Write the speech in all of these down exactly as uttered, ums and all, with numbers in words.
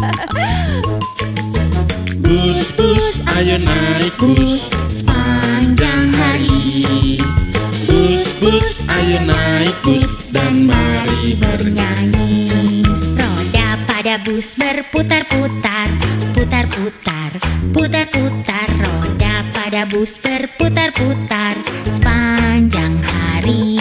Bus, bus, ayo naik bus sepanjang hari. Bus, bus, ayo naik bus dan mari bernyanyi. Roda pada bus berputar-putar, putar-putar, putar-putar. Roda pada bus berputar-putar sepanjang hari.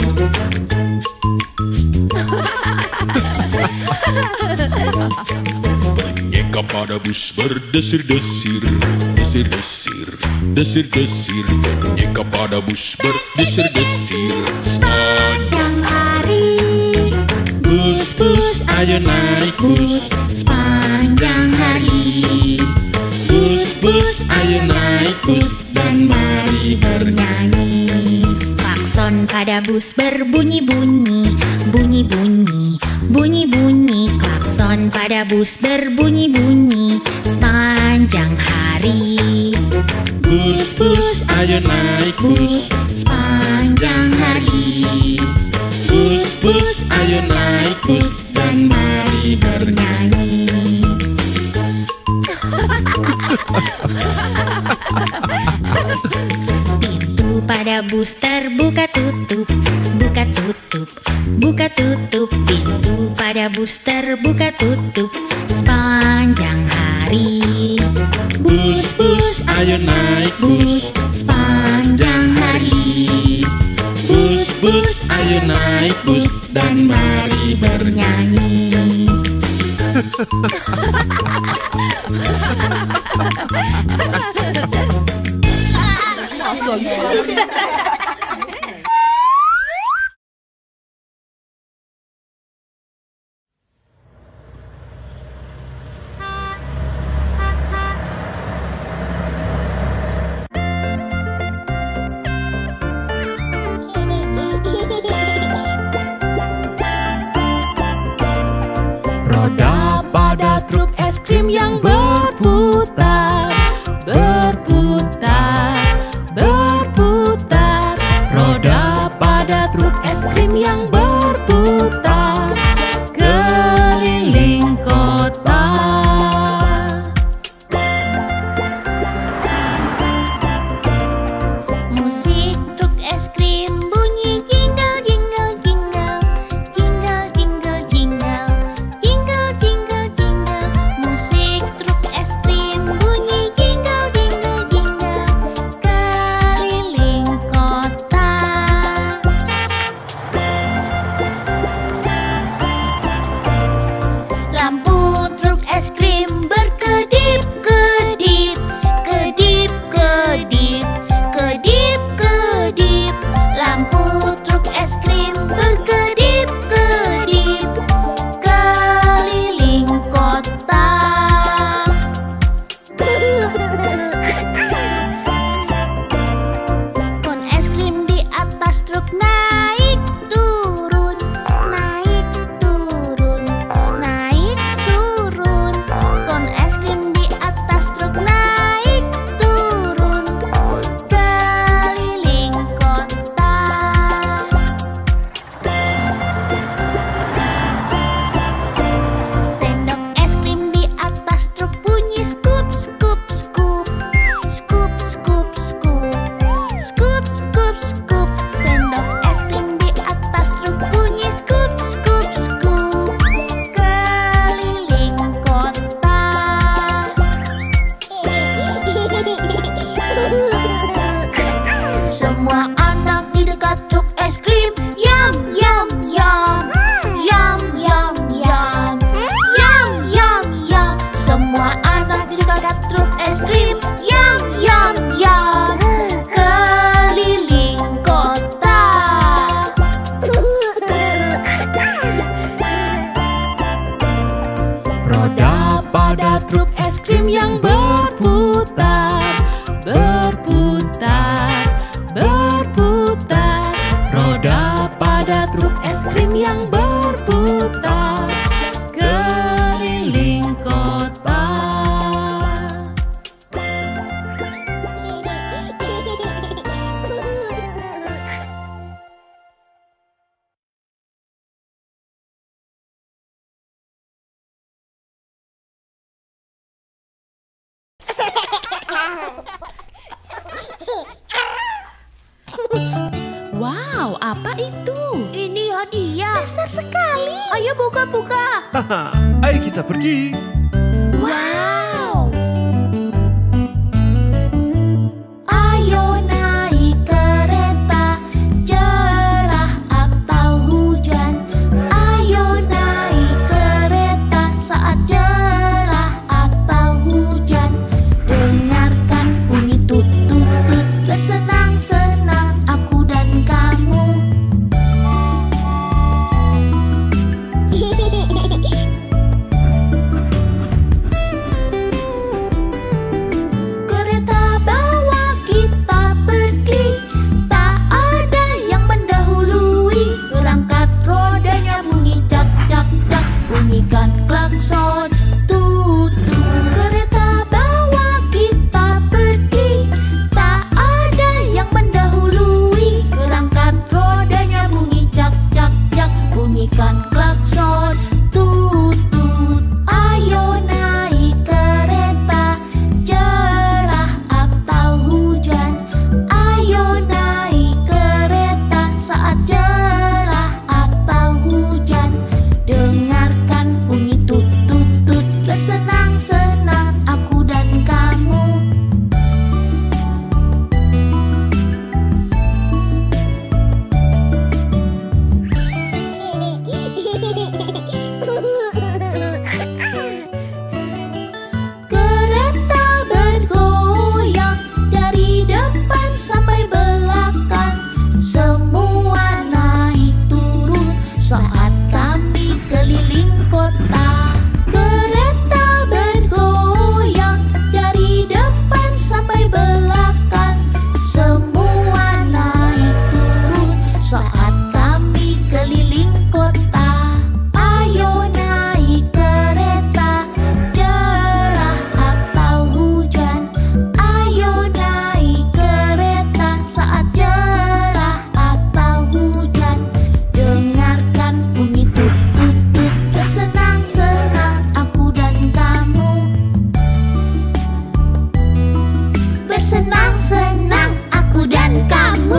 Boneka pada bus berdesir-desir, desir-desir, desir-desir. Boneka pada bus berdesir-desir sepanjang hari. Bus, bus, ayo naik bus sepanjang hari. Bus, bus, ayo naik bus dan mari bernyanyi. Klakson pada bus berbunyi-bunyi, bunyi-bunyi, bunyi-bunyi. Klakson pada bus berbunyi-bunyi sepanjang hari. Bus, bus, ayo naik bus sepanjang hari. Bus, bus, ayo naik bus dan mari bernyanyi. Pintu pada bus terbuka tutup, buka tutup, buka tutup. Pintu pada bus terbuka tutup sepanjang hari. Bus, bus, ayo naik bus sepanjang hari. Bus, bus, ayo naik bus dan mari bernyanyi. Roda pada truk es krim yang berputar, berputar, berputar. Roda pada truk es krim yang berputar keliling kota. Musik truk es krim bunyi jingle jingle jingle, jingle jingle jingle, jingle jingle jingle. Musik truk es krim bunyi jingle jingle jingle keliling kota. Lampu truk es krim berkedip-kedip, kedip-kedip, kedip-kedip. Lampu truk es krim berkedip-kedip keliling kota. Kon es krim di atas truk naik turun, naik turun, naik turun. Kon es krim di atas truk naik turun keliling kota. Sendok es krim di atas truk bunyi skup skup skup, skup skup skup, skup skup skup. Sendok es krim di atas truk bunyi skup skup skup keliling kota. Semua anak di dekat truk es krim yam yam yam, yam yam yam, yam yam yam. Semua anak di dekat truk es krim yam yam yam keliling kota. Roda pada truk es krim yang berputar, berputar, berputar. Roda pada truk es krim yang berputar keliling kota. Wow, apa itu? Ini hadiah. Besar sekali. Ayo buka-buka. Haha, ayo kita pergi. Wow. Ayo naik kereta, cerah atau hujan. Ayo naik kereta saat cerah atau hujan. Dengarkan bunyi tut-tut-tut, bersenang-senang aku dan kamu. Kereta bawa kita pergi, tak ada yang mendahului. Berangkat rodanya bunyi cak cak cak, bunyikan klakson tut tut. Kereta bawa kita pergi, tak ada yang mendahului. Berangkat rodanya bunyi cak cak cak, bunyikan klakson tut tut. Ayo naik kereta, cerah atau hujan. Ayo naik kereta saat cerah atau hujan. Dengarkan bunyi tut tut tut, bersenang-senang aku dan kamu. Kereta bergoyang dari depan sampai belakang. Semua naik turun saat kami keliling kota. Kereta bergoyang dari depan sampai belakang. Semua naik turun saat kami keliling kota. Ayo naik kereta, cerah atau hujan. Ayo naik kereta saat cerah atau hujan. Dengarkan bunyi tut tut tut, bersenang-senang aku dan kamu. Bersenang-senang aku dan kamu.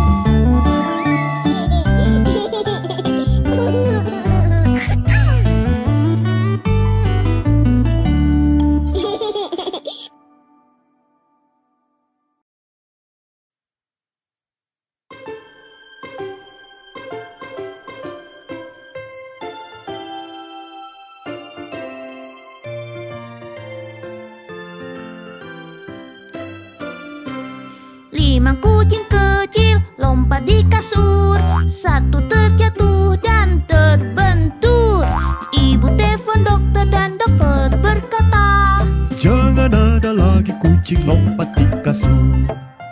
Lima kucing kecil lompat di kasur. Satu terjatuh dan terbentur. Ibu telepon dokter dan dokter berkata, Jangan ada lagi kucing lompat di kasur.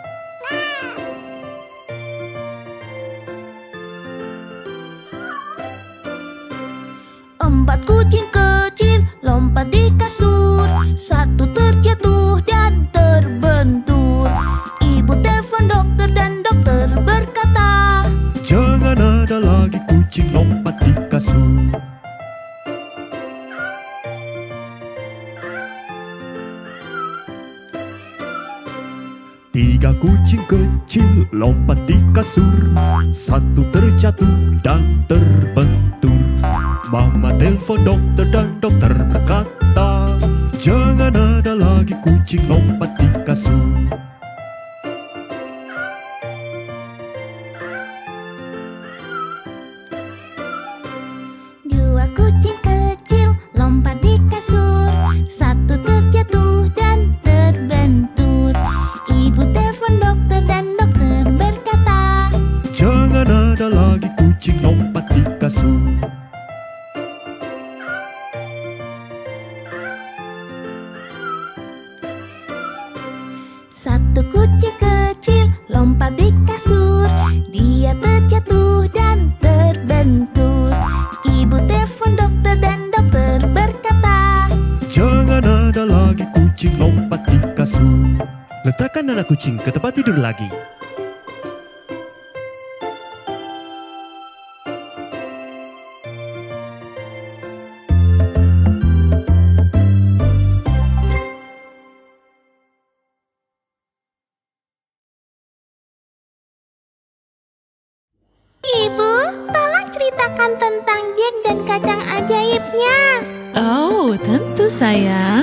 empat kucing kecil lompat di kasur. Satu terjatuh dan terbentur. Ibu telepon dokter dan dokter berkata, Jangan ada lagi kucing lompat di kasur. Tiga kucing kecil lompat di kasur. Satu terjatuh dan terbentur. Mama telepon dokter dan dokter berkata, Jangan ada lagi kucing lompat di kasur. Dua kucing kecil lompat di kasur. Satu terjatuh dan terbentur. Ibu telepon dokter dan dokter berkata, Jangan ada lagi kucing lompat di kasur. Satu kucing kecil lompat di kasur. Dia terjatuh dan terbentur. Ibu telepon dokter dan dokter berkata, Jangan ada lagi kucing lompat di kasur. Letakkan anak kucing ke tempat tidur lagi. Ibu, tolong ceritakan tentang Jack dan kacang ajaibnya. Oh, tentu sayang.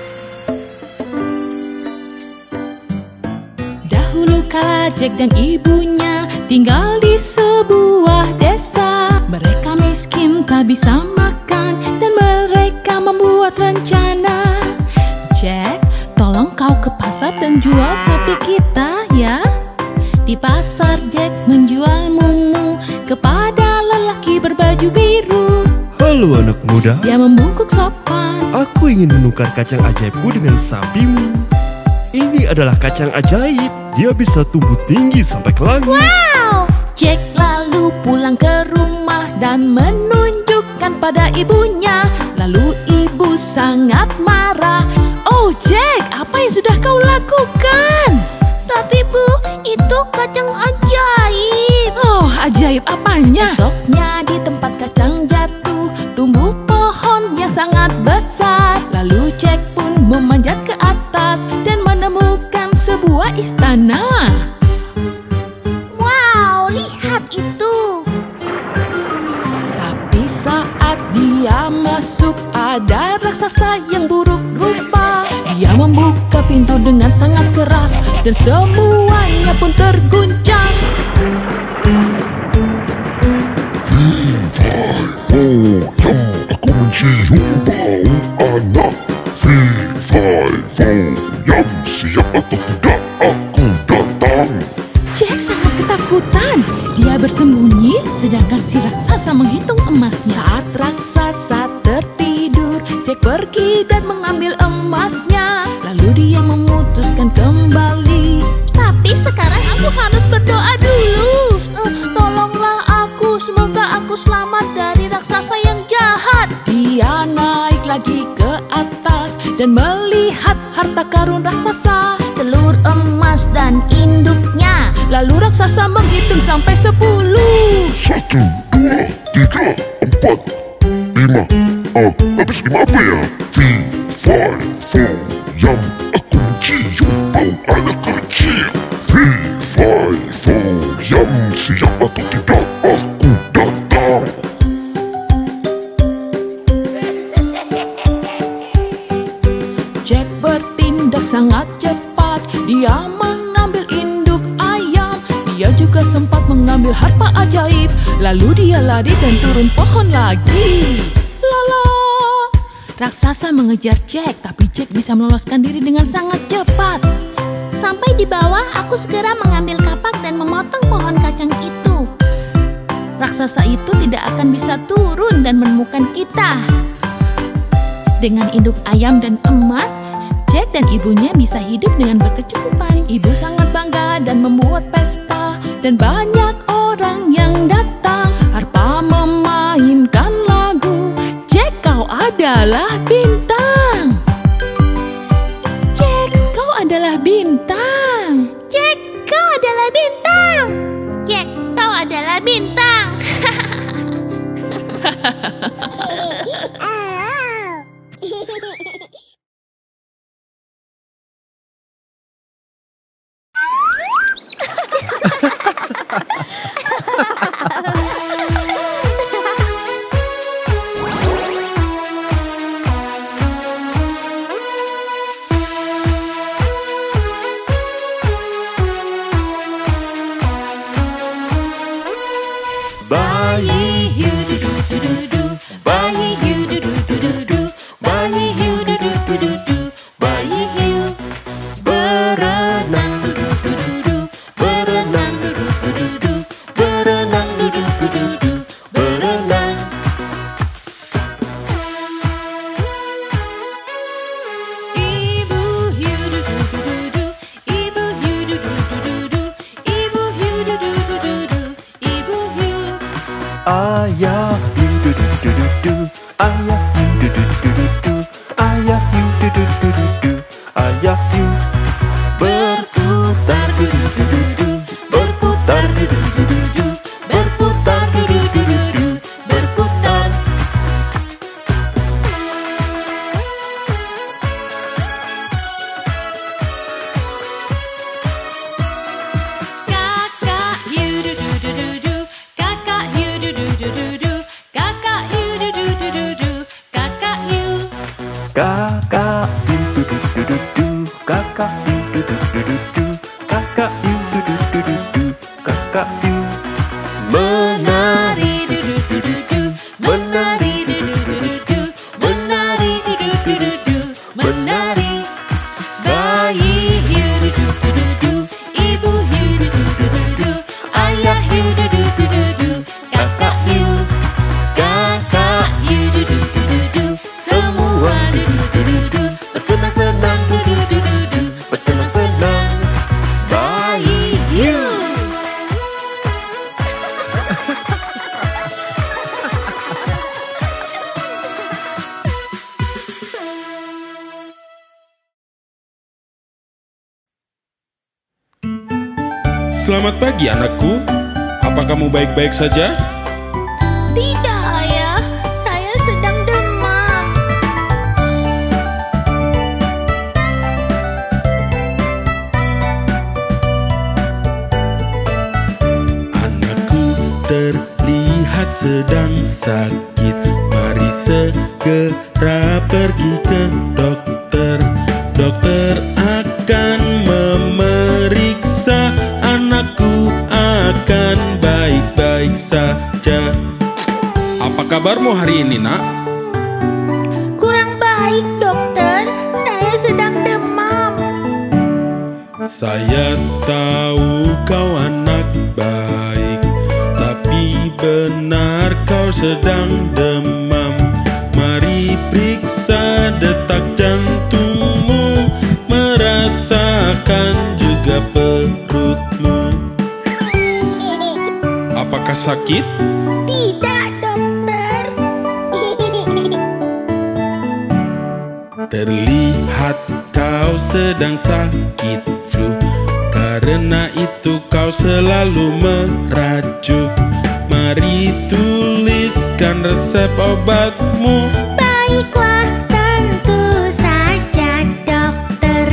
Dahulu kala Jack dan ibunya tinggal di sebuah desa. Mereka miskin tak bisa makan dan mereka membuat rencana. Jack, tolong kau ke pasar dan jual sapi kita ya. Di pasar Jack menjual mumu kepada lelaki berbaju biru. Halo anak muda. Dia membungkuk sopan. Aku ingin menukar kacang ajaibku dengan sapimu. Ini adalah kacang ajaib. Dia bisa tumbuh tinggi sampai ke langit. Wow! Jack lalu pulang ke rumah dan menunjukkan pada ibunya. Lalu ibu sangat marah. Oh Jack, apa yang sudah kau lakukan? Tapi Bu, itu kacang ajaib. Oh, ajaib apanya? Besoknya di tempat kacang jatuh tumbuh pohon yang sangat besar. Lalu Jack pun memanjat ke atas dan menemukan sebuah istana. Wow, lihat itu. Tapi saat dia masuk ada raksasa yang buruk rupa. Dia membuka pintu dengan sangat keras dan semuanya pun terguncang. Aku mencium bau anak. Yam, siap atau tidak aku datang. Jack sangat ketakutan. Dia bersembunyi sedangkan si raksasa menghitung emasnya. Saat raksasa tertidur, Jack pergi dan mengambil emasnya. Lalu dia memutuskan kembali. Tapi sekarang aku harus berdoa dulu. Eh, tolonglah aku, semoga aku selamat dari raksasa yang jahat. Dia naik lagi ke atas dan melihat harta karun raksasa, Telur emas dan induknya. lalu raksasa menghitung sampai sepuluh. Satu, dua, tiga, empat, lima. Oh, habis lima apa ya? Three, five, four, yum. Aku mencium bau anak kecil. Three, five, four, yum. Siap atau tidak aku datang. Jack bertindak sangat cepat. Dia mengambil induk ayam. Dia juga sempat mengambil harpa ajaib. Lalu dia lari dan turun pohon lagi. Lala. Raksasa mengejar Jack, tapi Jack bisa meloloskan diri dengan sangat cepat. Sampai di bawah, aku segera mengambil kapak dan memotong pohon kacang itu. Raksasa itu tidak akan bisa turun dan menemukan kita. Dengan induk ayam dan emas, Jack dan ibunya bisa hidup dengan berkecukupan. Ibu sangat bangga dan membuat pesta, dan banyak orang yang datang. Harpa memainkan lagu, Jack kau adalah bintang. Jack kau adalah bintang. Jack, kau adalah bintang. Jack, kau adalah bintang. Bayi hiu du du du du du, bayi hiu du du du du du, bayi hiu du du du du du, bayi hiu berenang du du du du du, berenang du du du du du, berenang du du du du du, berenang. Ibu hiu du du du du du, ibu hiu du du du du du, ibu hiu du du du du du, ibu hiu. Ayah hiu du du du du du, ayah hiu du du du du du, ayah hiu du du du du du, ayah hiu Berputar du du du du du, berputar du du du du du, berputar du du du du du, berputar. Kakak hiu du du du du du, kakak kakak hiu du du du du du, kakak hiu du du du du du, kakak hiu menari du du du du du, menari du du du du du, menari du du du du du, menari. Bayi hiu du du du du du, ibu hiu du du du du du, ayah hiu du du du du du, kakak hiu, kakak hiu du du du du du, semua du du du du du, bersenang-senang du du du du du, bersenang-senang. Bayi hiu. Selamat pagi anakku. Apa kamu baik-baik saja? Tidak, Ayah. Saya sedang demam. Anakku terlihat sedang sakit. Mari segera pergi ke dokter. Dokter akan memeriksa. Anakku akan baik-baik saja. Apa kabarmu hari ini, nak? Kurang baik, dokter. Saya sedang demam. Saya tahu kau anak baik, tapi benar kau sedang demam. Mari periksa detak jantungmu, merasakan juga perutmu. Apakah sakit? Tidak, dokter. Terlihat kau sedang sakit flu. Karena itu kau selalu merajuk. Mari tuliskan resep obatmu. Baiklah, tentu saja, dokter.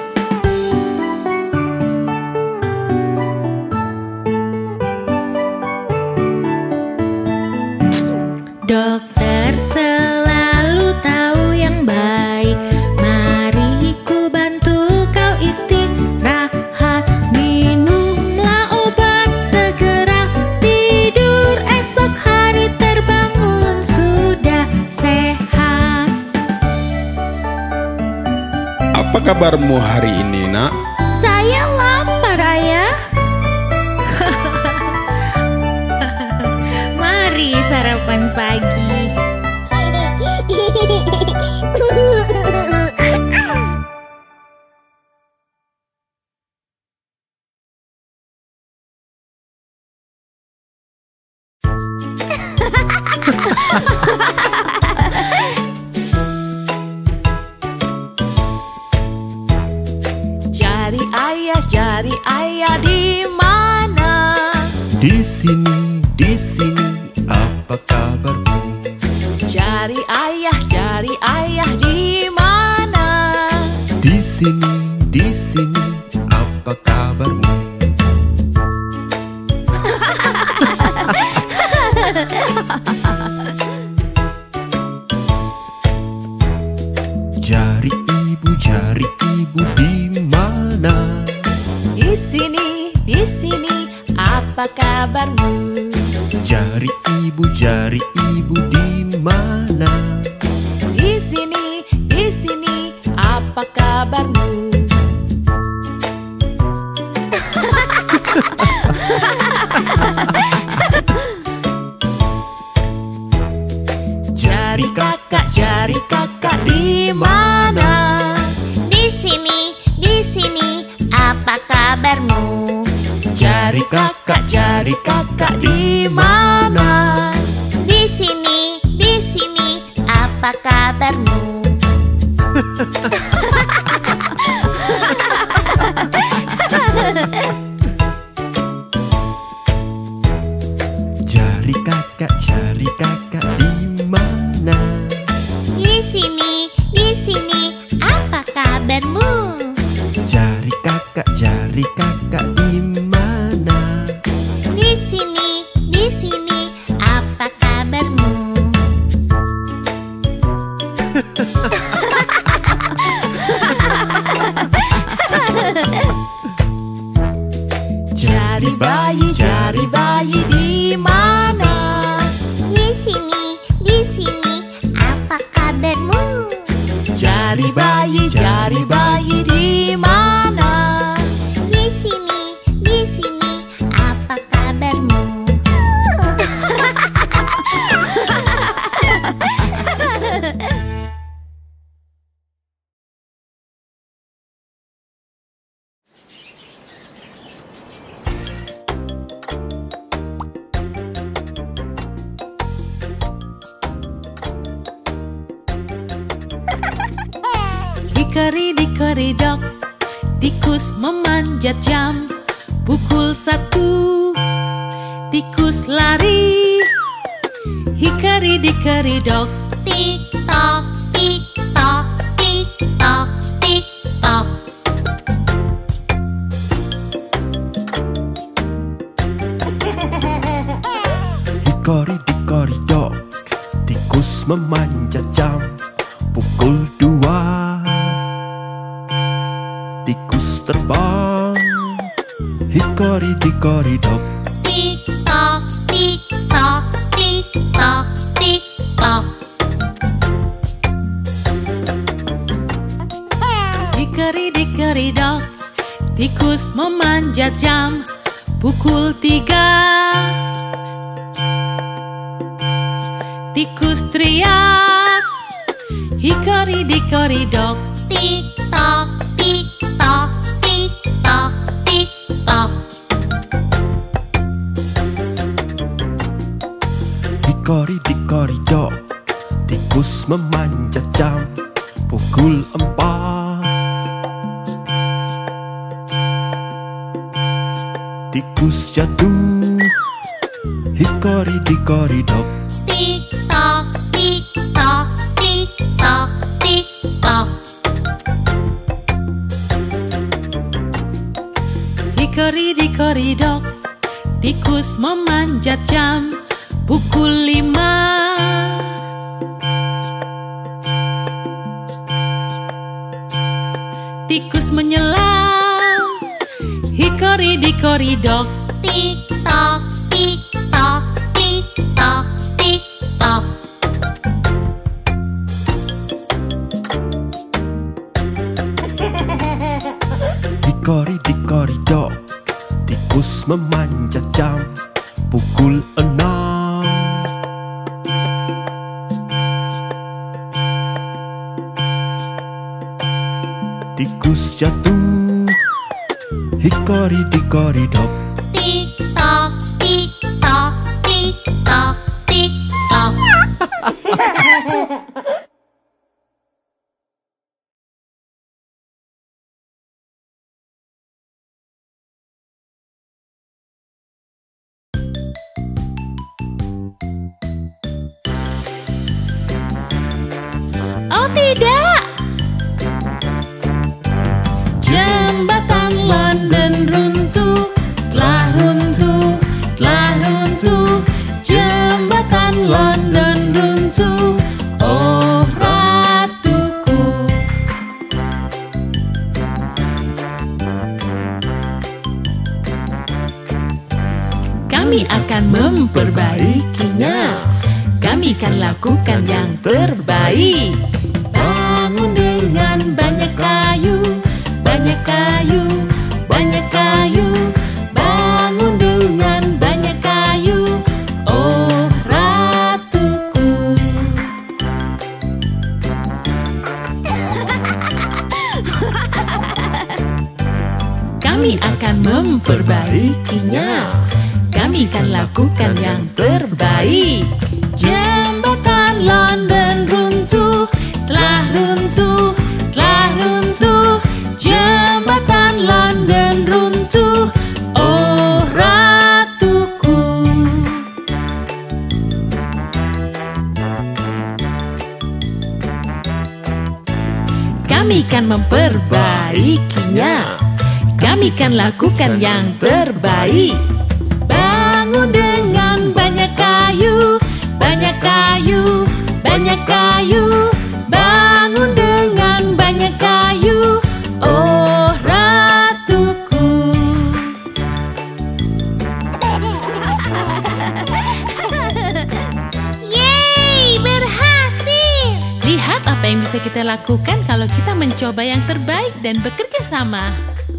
Dokter selalu tahu yang baik. Mari ku bantu kau istirahat. Minumlah obat segera. Tidur esok hari terbangun sudah sehat. Apa kabarmu hari ini, nak? Saya lapar, Ayah. Mari sarapan pagi. Jari ayah, jari ayah di mana? Di sini, di sini, apa kabarmu? Jari ayah, jari ayah di mana? Di sini, di sini, apa kabarmu? Jari ibu, jari ibu di mana? Di sini, di sini, apa kabarmu? Jari ibu, jari ibu di mana? Di sini, di sini, apa kabarmu? Jari kakak, jari kakak di mana? Di sini, di sini, apa kabarmu? Jari kakak, jari kakak di mana? Di sini, di sini, apa kabarmu? Jari kakak, jari kakak di mana? Di sini, di sini, apa kabarmu? Jari kakak, jari kakak di mana? Di sini, di sini, apa kabarmu? bayi, cari bayi di mana? Di sini, di sini, apa kabarmu? Cari bayi, cari bayi di mana? Di sini, di sini, apa kabarmu? Hikari-dikari-dok, tikus memanjat jam. Pukul satu, tikus lari. Hikari-dikari-dok, Tik tok, tik tok, tik tok, tik tok. Hikari-dikari-dok, tikus memanjat jam. Pukul dua, tikus terbang. Hikari-dikari-dok, Tik tok, tik tok, tik tok, tik tok. hikari-dikari-dok, tikus memanjat jam. Pukul tiga, tikus teriak. Hikari-dikari-dok, Tik tok, tik tok, tik tok, tik tok. hikari-dikari-dok, tikus memanjat jam. Pukul empat, tikus jatuh. Hikari-dikari-dok, Tik tok, tik tok, tik tok, tik tok. hikari-dikari-dok, tikus memanjat jam. Pukul lima, tikus menyelam. Hikari-dikari-dok, Tik tok, tik tok, tik tok, tik tok. hikari-dikari-dok, tikus memanjat jam. Pukul enam, tikus jatuh. Hikari-dikari-dok, Tik tok, tik tok, tik tok, tik tok. oh tidak! Jembatan London runtuh, telah runtuh, telah runtuh. Jembatan London runtuh, oh ratuku. Kami akan memperbaikinya. Kami akan lakukan yang terbaik. Bangun dengan banyak kayu, banyak kayu, banyak kayu. Bangun dengan banyak kayu, oh ratuku. Kami akan memperbaikinya. Kami akan lakukan yang terbaik. Jembatan London runtuh, telah runtuh, telah runtuh. Jembatan London runtuh, oh ratuku. Kami akan memperbaikinya. Kami akan lakukan yang terbaik. Bangun dengan banyak kayu, banyak kayu, banyak kayu. Bangun dengan banyak kayu, oh ratuku. Apa yang bisa kita lakukan kalau kita mencoba yang terbaik dan bekerja sama?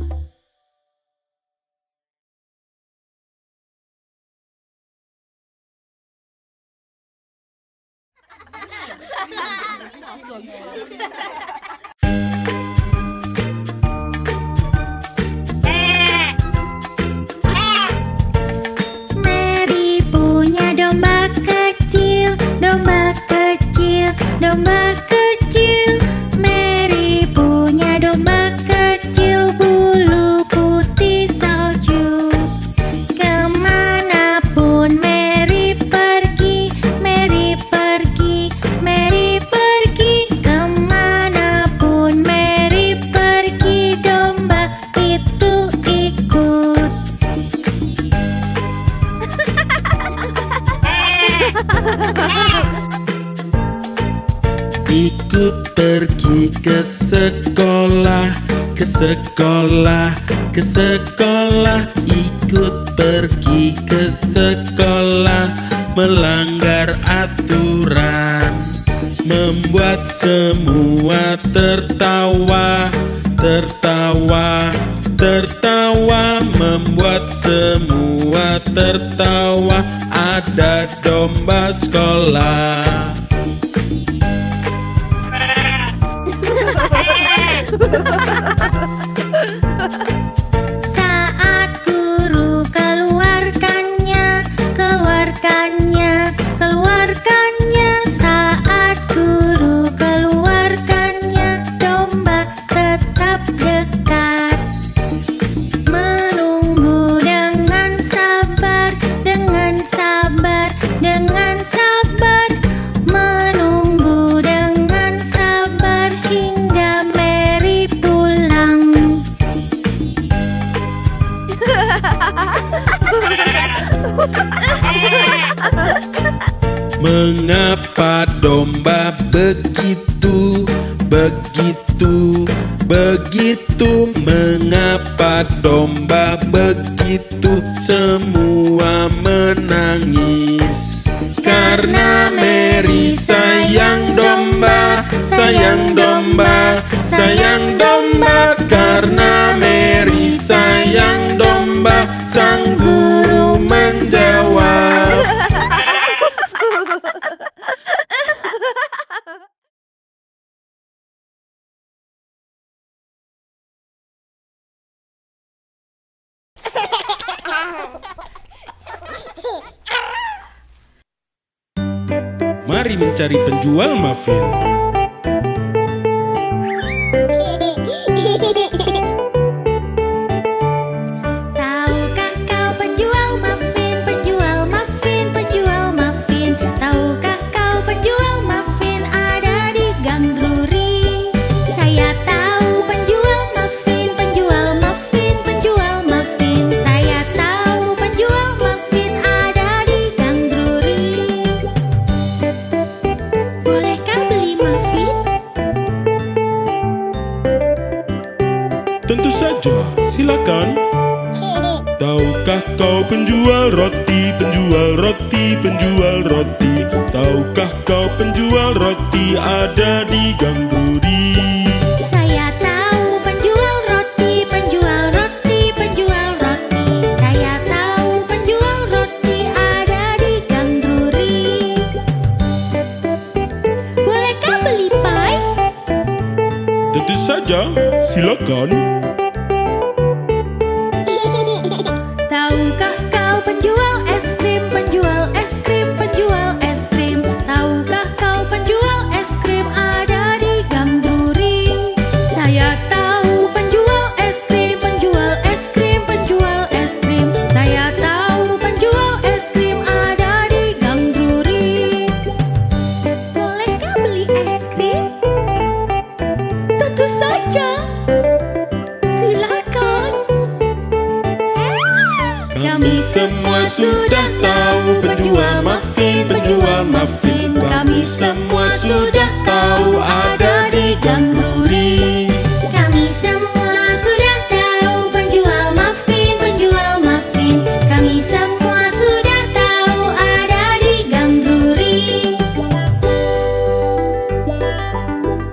Mary punya domba kecil, domba kecil, domba kecil. Mary punya domba kecil, bulu putih salju. Kemanapun Mary pergi, Mary pergi, Mary pergi. Kemanapun Mary pergi, domba itu ikut. Ikut pergi ke sekolah, ke sekolah, ke sekolah. Ikut pergi ke sekolah, melanggar aturan, membuat semua tertawa, tertawa, tertawa, membuat semua tertawa. Ada domba sekolah. Saat guru keluarkannya, keluarkannya, keluarkannya. Saat guru keluarkannya, domba tetap dekat, menunggu dengan sabar, dengan sabar, dengan sabar, menunggu dengan sabar hingga Mary pulang. Mengapa domba begitu, begitu, begitu? Mengapa domba begitu? Semua menangis karena Mary sayang domba, sayang domba, sayang domba. Karena Mary sayang domba, sang guru menjawab. Mari mencari penjual muffin. Tahukah kau penjual muffin, penjual muffin, penjual muffin? Tahukah kau penjual muffin ada di Gang Drury? Saya tahu penjual muffin, penjual muffin, penjual muffin. Saya tahu penjual muffin ada di Gang Drury. Bolehkah beli muffin? Tentu saja, silakan. Tahukah kau penjual roti, penjual roti, penjual roti? Tahukah kau penjual roti ada di Gang Drury? Saya tahu penjual roti, penjual roti, penjual roti. Saya tahu penjual roti ada di Gang Drury. Bolehkah beli pie? Tentu saja, silakan. Tahukah kau penjual es krim, penjual es krim, penjual es krim? Tahukah kau penjual es krim ada di Gang Drury? Saya tahu penjual es krim, penjual es krim, penjual es krim. Saya tahu penjual es krim ada di Gang Drury. Bolehkah beli es krim? Tentu saja. Silakan. Kami semua sudah tahu penjual muffin, penjual muffin. Kami semua sudah tahu ada di Gang Drury. Kami semua sudah tahu penjual muffin, penjual muffin. Kami semua sudah tahu ada di Gang Drury.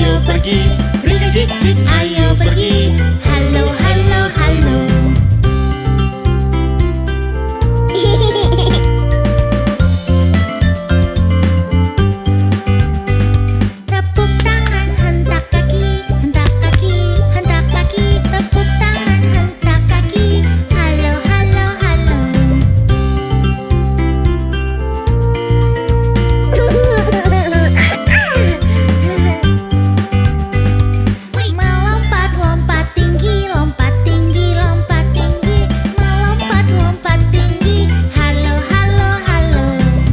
ayo pergi. Rika jik jik, ayo pergi. Halo, halo, halo. Tepuk tangan, hentak kaki, hentak kaki, hentak kaki. Tepuk tangan, hentak kaki. Halo, halo, halo. Melompat, lompat tinggi, lompat tinggi, lompat tinggi. Melompat, lompat tinggi. Halo, halo, halo.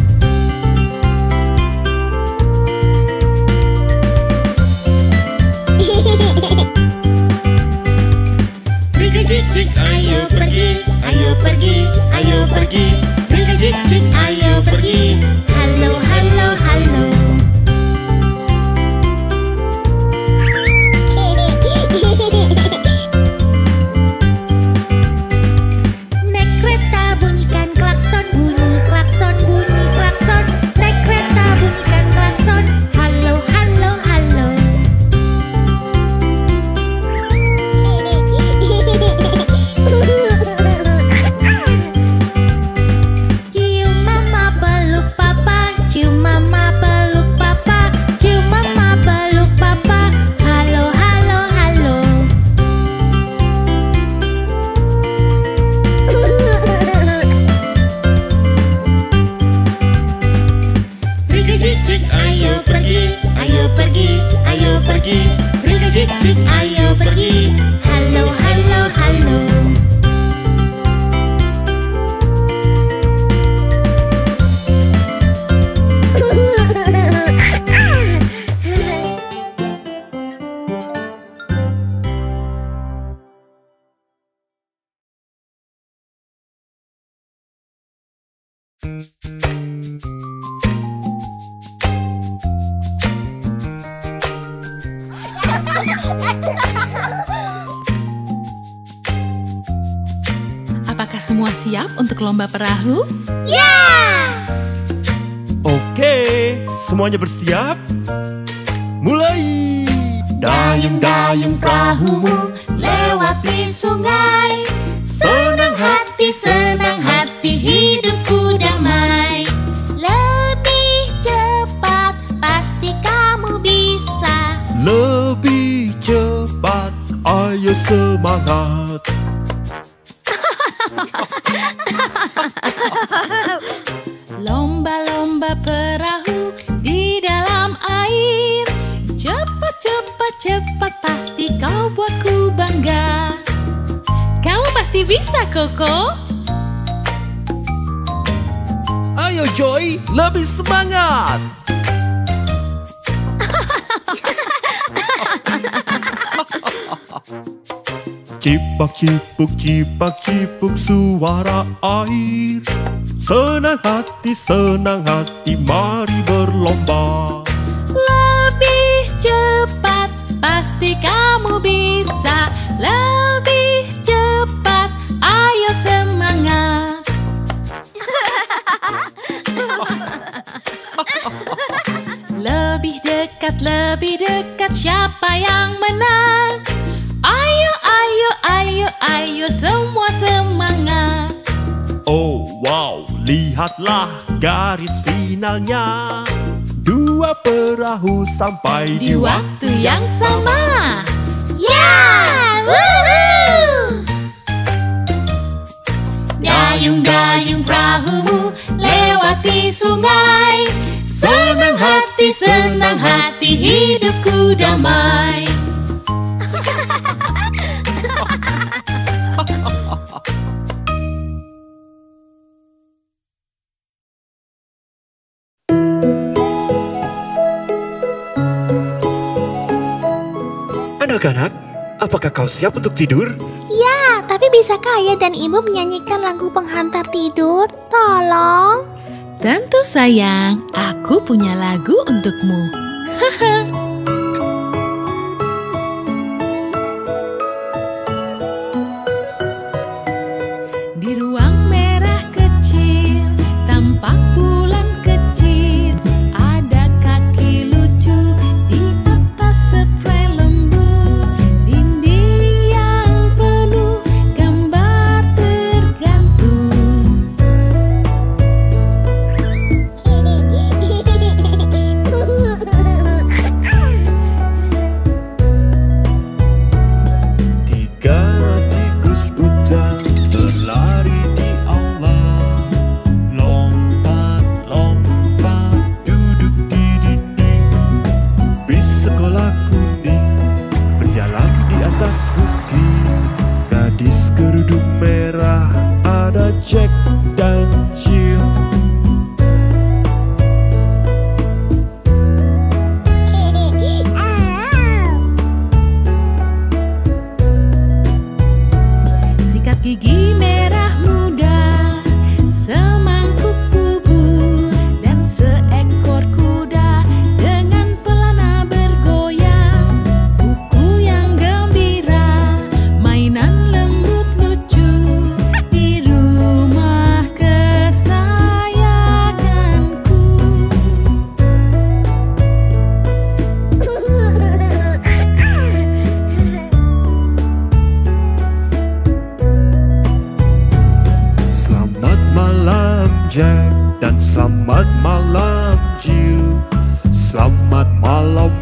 Rika jik jik, ayo pergi. Ayo pergi, ayo pergi. Rika jik jik, ayo pergi. Halo, halo, halo. Naik kereta bunyikan klakson, bunyi klakson, bunyi klakson. Naik kereta bunyikan klakson. Halo, halo, halo. Cium mama peluk papa, cium mama peluk papa, cium mama peluk papa. Halo, halo, halo. Rika jik jik, ayo pergi. Ayo pergi, ayo pergi. Rika jik jik, ayo pergi. Halo, halo, halo. Apakah semua siap untuk lomba perahu? Ya! Oke, semuanya bersiap? Mulai! Dayung-dayung perahumu lewati sungai. Senang hati, senang hati, hidupku damai. Lebih cepat, pasti kamu bisa. Lebih cepat, ayo semangat. Lomba-lomba perahu di dalam air. Cepat, cepat, cepat, pasti kau buatku bangga. Kamu pasti bisa, Koko. Ayo Joy, lebih semangat. Cipak cipuk, cipak cipuk suara air. Senang hati, senang hati, mari berlomba. Lebih cepat, pasti kamu bisa. Lebih cepat, ayo semangat. Lebih dekat, lebih dekat, siapa yang menang? Ayo, ayo, ayo, ayo, semua semangat. Oh wow, lihatlah garis finalnya. Dua perahu sampai Di waktu yang sama. Ya! Woohoo! Dayung-dayung perahumu lewati sungai. Senang hati, senang hati, hidupku damai. Anak-anak, apakah kau siap untuk tidur? Ya, tapi bisakah ayah dan ibu menyanyikan lagu penghantar tidur? Tolong. Tentu sayang, aku punya lagu untukmu. Haha. Di ruang merah kecil, tampak bulan kecil. Ada kaki lucu di atas sepion.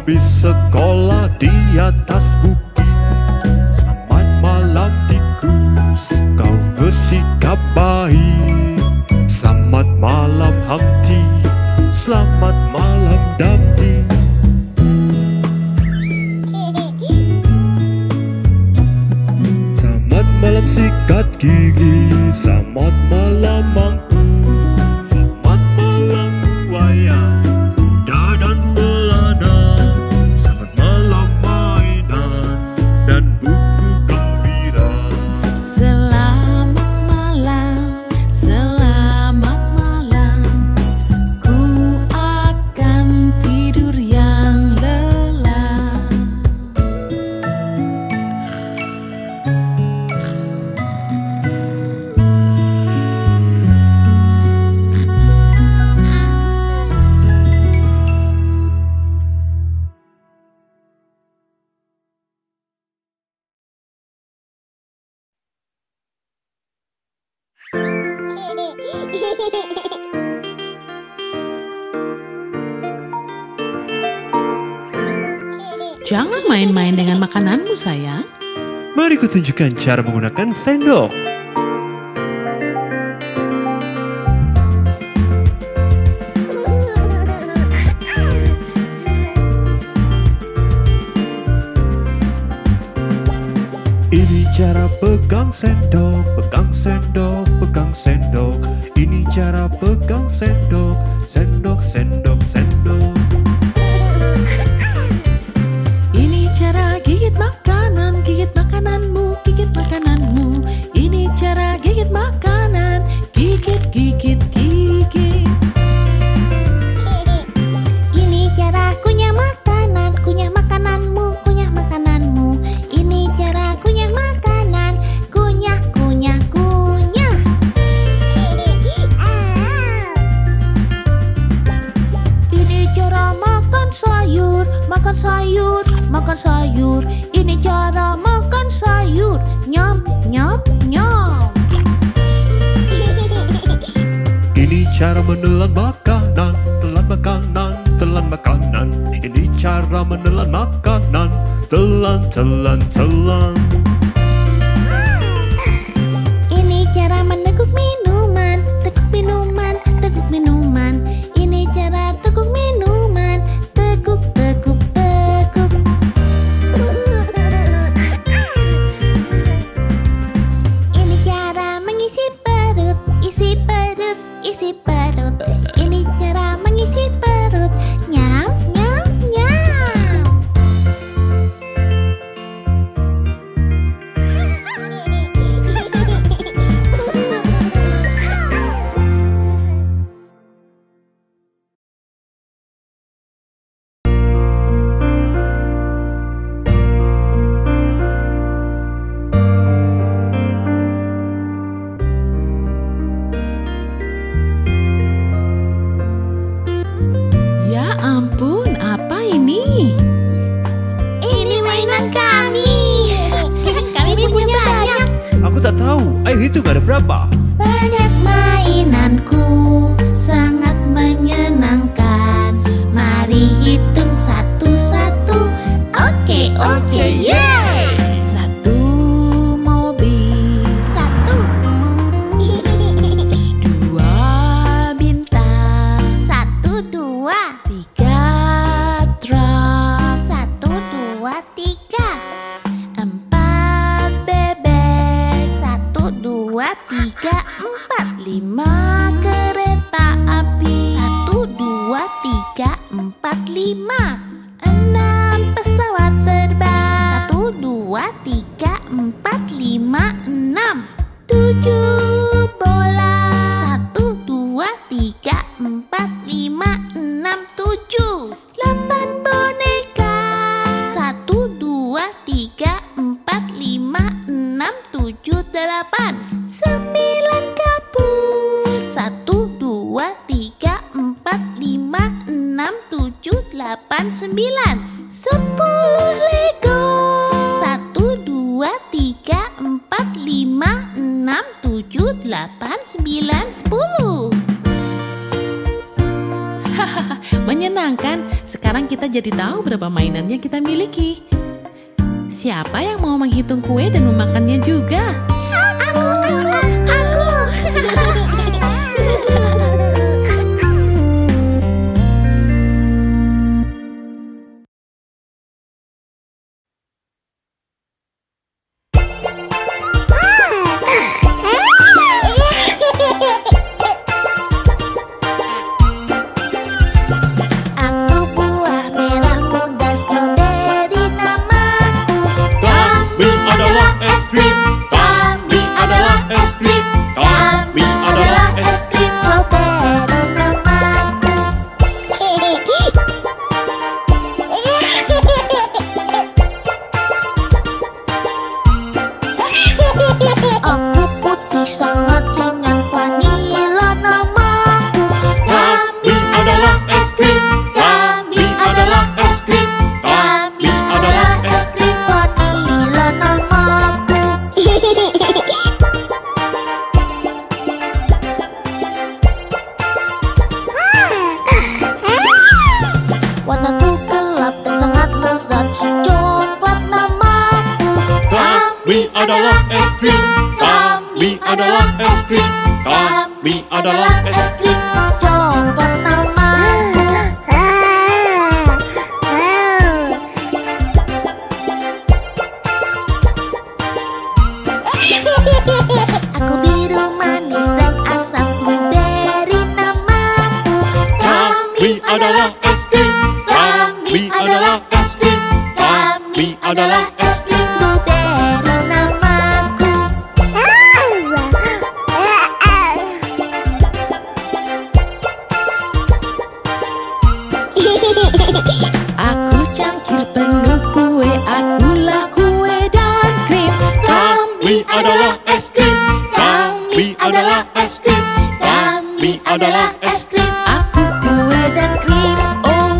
habis sekolah di atas bukit. Selamat malam tikus, kau bersikap baik. Selamat malam Humpty, selamat malam Dumpty. Selamat malam sikat gigi, selamat malam mangkuk. Selamat malam buaya, kuda dan pelana. Selamat malam mainan dan buku gembira. Selamat malam, selamat malam. Ku akan tidur yang lelap. Jangan main-main dengan makananmu, sayang. Mari kutunjukkan cara menggunakan sendok. Ini cara pegang sendok, pegang sendok, pegang sendok. Ini cara pegang sendok, sendok, sendok, sendok. Ini cara gigit makanan, gigit makananmu, gigit makananmu. Ini cara gigit makanan, gigit, gigit, gigit. Ini cara kunyah makanan, kunyah makananmu, kunyah makananmu. Ini cara kunyah makanan, kunyah, kunyah, kunyah. Ini cara makan sayur, makan sayur, makan sayur. Ini cara makan sayur, nyam, nyam, nyam. Ini cara menelan makanan, telan makanan, telan makanan. Ini cara menelan makanan, telan, telan, telan. Ini cara meneguk minuman, teguk minuman, teguk minuman. Ini cara teguk minuman, teguk, teguk, teguk. Ini cara mengisi perut, isi perut, isi perut. Ini cara mengisi perut, nyam, nyam, nyam. Ya ampun, apa ini? Ini mainan kami. Kami punya banyak. Aku tak tahu, ayo hitung ada berapa. Banyak mainanku, sangat menyenangkan. Mari hitung satu-satu. Oke, oke, yeay. Satu mobil, Satu. dua bintang, Satu, dua. tiga truk, Satu, dua, tiga. empat bebek, Satu, dua, tiga, empat. lima kereta api, Satu, dua, tiga, empat, lima. enam pesawat terbang, Satu, dua, tiga, empat, lima, enam. tujuh bola, Satu, dua, tiga, empat, lima, enam, tujuh. delapan boneka, Satu, dua, tiga, empat, lima, enam, tujuh, delapan. sembilan kapur, kita jadi tahu berapa mainan yang kita miliki. Siapa yang mau menghitung kue dan memakannya juga? Aku, aku, aku. Aku buah merah muda stroberi namaku. Kami adalah es krim. Kami adalah es krim. Kami adalah es krim. Strawberry namaku. Aku putih sangat ringan vanila namaku. Kami adalah es krim. Kami adalah es krim. Kami adalah es krim. Vanila namaku. Warnaku gelap dan sangat lezat. Coklat namaku. Kami adalah es krim. Kami adalah es krim. Kami adalah es krim. Coklat namaku. Aku biru manis dan asam blueberry namaku. Kami adalah es krim. Kami adalah es krim. Kami adalah es krim. Blueberry namaku. Aku cangkir penuh kue, akulah kue dan krim. Kami adalah es krim. Kami adalah es krim. Kami adalah es krim. Aku kue dan krim. Oh,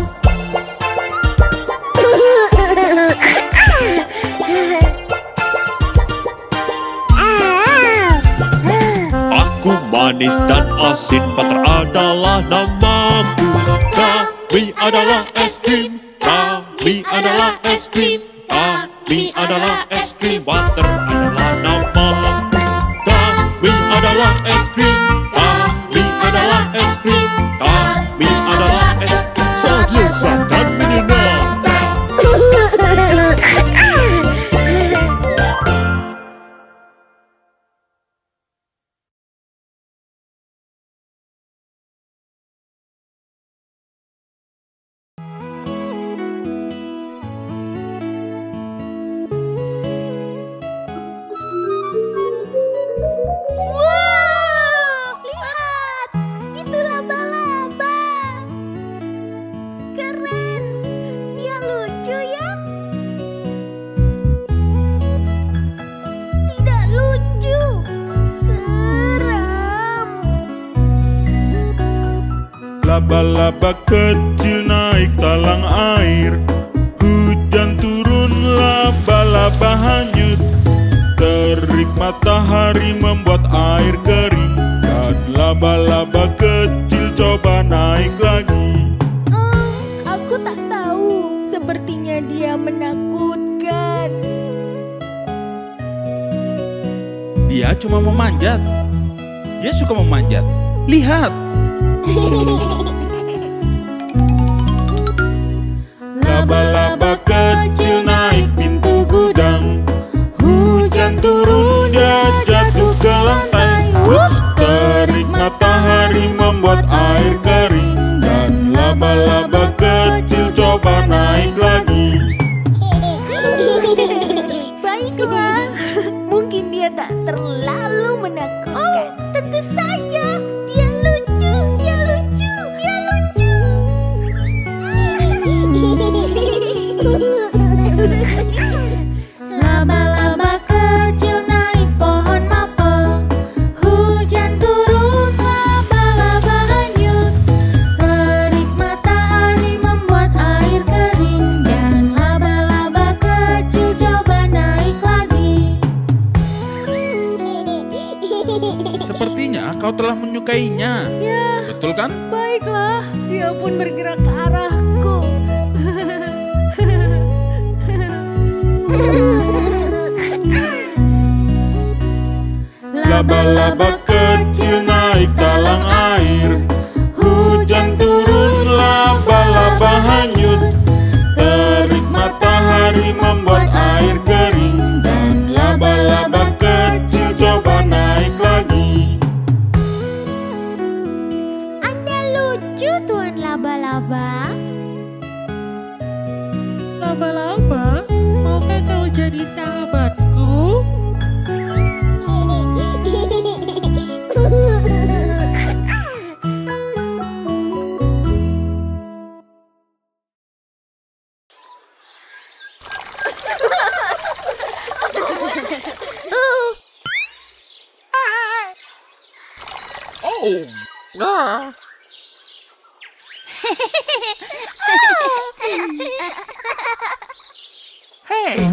Aku manis dan asin, butter adalah namaku. Kami adalah es krim. Kami adalah es krim. Kami adalah es krim. Butter adalah namaku. Kami adalah es krim. Kami adalah es krim. Kami adalah es krim. Sangat lezat dan menyenangkan. Wow, lihat, itu laba-laba. Keren, dia lucu ya? Tidak lucu, seram. Laba-laba kecil naik talang air. Hujan turun, laba-laba hanyut. Terik matahari membuat air kering. Dan laba-laba kecil coba naik lagi. Oh, aku tak tahu. Sepertinya dia menakutkan. Dia cuma memanjat. Dia suka memanjat. Lihat, Laba-laba kecil naik pintu gudang. Hujan turun, dia jatuh ke lantai. Wups, terik matahari membuat air kering. Dan laba-laba kecil coba naik lagi. Baiklah, mungkin dia tak terlalu menakutkan. Oh, tentu saja. Dia lucu, dia lucu, dia lucu. Laba-laba kecil naik pohon mapel. Hujan turun, laba-laba hanyut. Terik matahari membuat air kering. Dan laba-laba kecil coba naik lagi. sepertinya kau telah menyukainya. Ya, Betul kan? baiklah. Dia pun bergerak ke arahku. jadi sahabatku? Oh. Hey.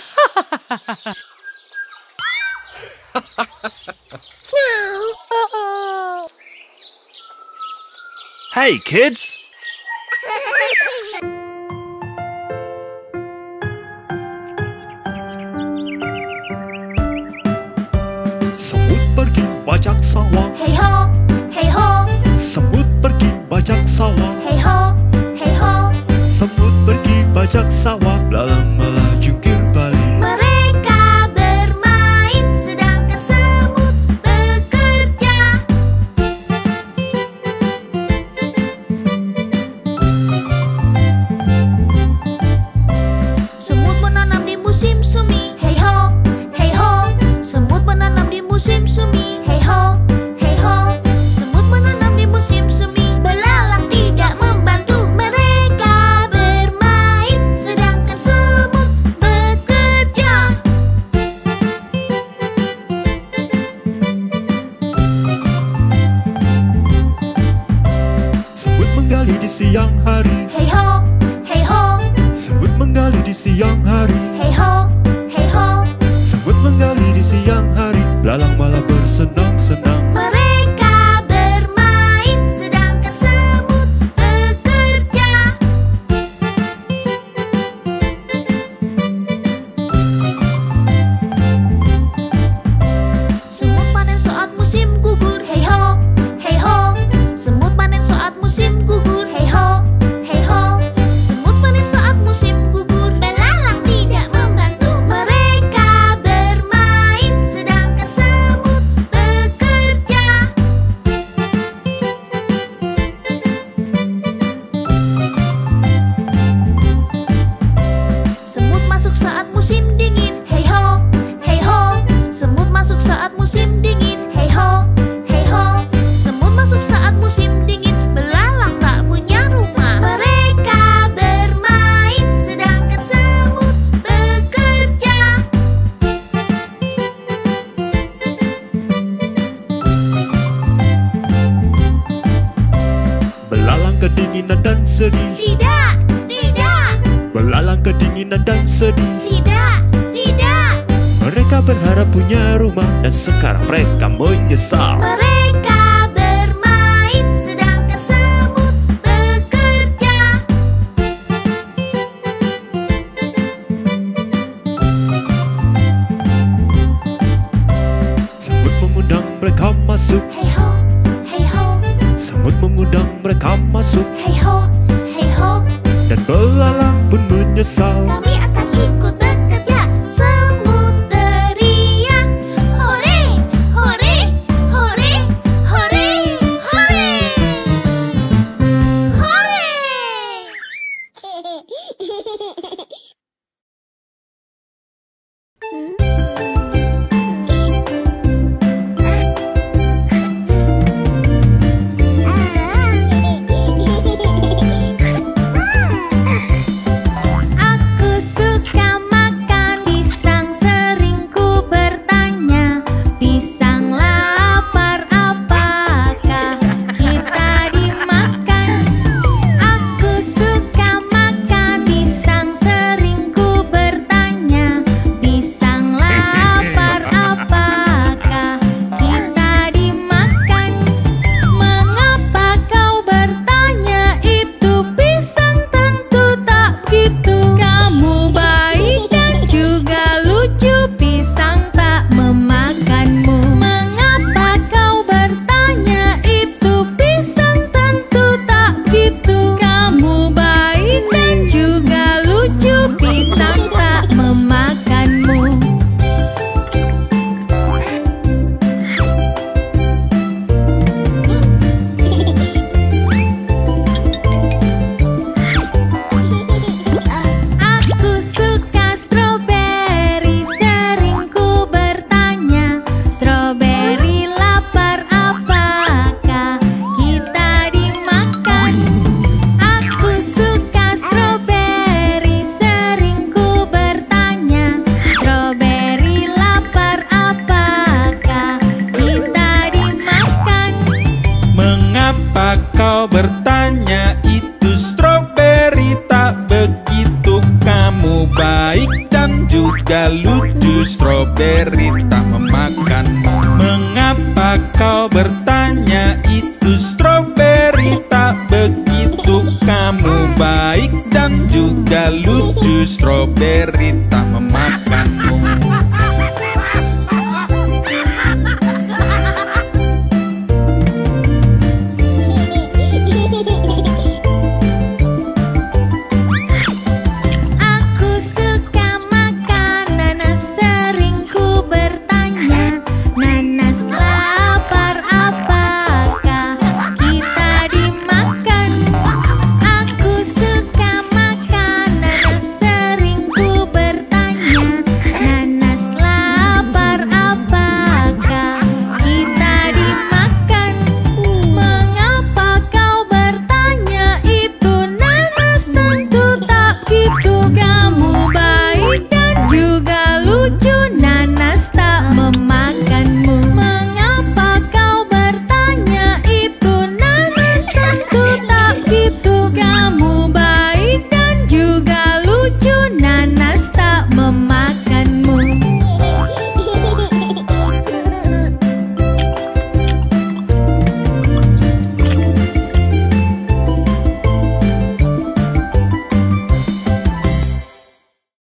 Hey, kids! Semut pergi bajak sawah. Hey ho, hey ho, Semut pergi bajak sawah. hey ho, hey ho. Semut pergi bajak sawah. Lalang malah jungkir balik. Mereka bermain sedangkan semut bekerja. Semut menanam di musim semi. Hey ho, hey ho. Semut menanam di musim semi. Hey ho, hey ho. Semut menanam di musim semi. Belalang tidak membantu. Mereka bermain sedangkan semut bekerja. Semut menggali di siang hari. Hey ho, hey ho. Semut menggali di siang hari. Hey ho, hey ho. Semut menggali di siang hari. Lalang malah bersenang-senang. Mereka bermain sedangkan semut bekerja. Semut panen saat musim gugur. Hey ho, hey ho. Semut panen saat musim gugur. Hey ho, hey ho. Semut panen saat musim gugur. Belalang tidak membantu. Mereka bermain sedangkan semut bekerja. Semut masuk saat musim dingin. Hey ho, hey ho. Semut masuk saat musim dingin. Hey ho, hey ho. Semut masuk saat musim dingin. Belalang tak punya rumah. Mereka bermain sedangkan semut bekerja. Belalang kedinginan dan sedih. Tidak, tidak, Belalang kedinginan dan sedih. tidak, tidak. Mereka berharap punya rumah dan sekarang mereka menyesal. Mereka bermain sedangkan semut bekerja. Semut mengundang mereka masuk. Hey ho, hey ho. Semut mengundang mereka masuk. Hey ho, hey ho. Dan belalang pun menyesal. Kami akan ikut bekerja. Semut teriak. Hore, hore, hore, hore, hore. Hore. Aku suka baik dan juga lucu. Stroberi tak memakanmu. Mengapa kau bertanya itu? Stroberi tak begitu. Kamu baik dan juga lucu. Stroberi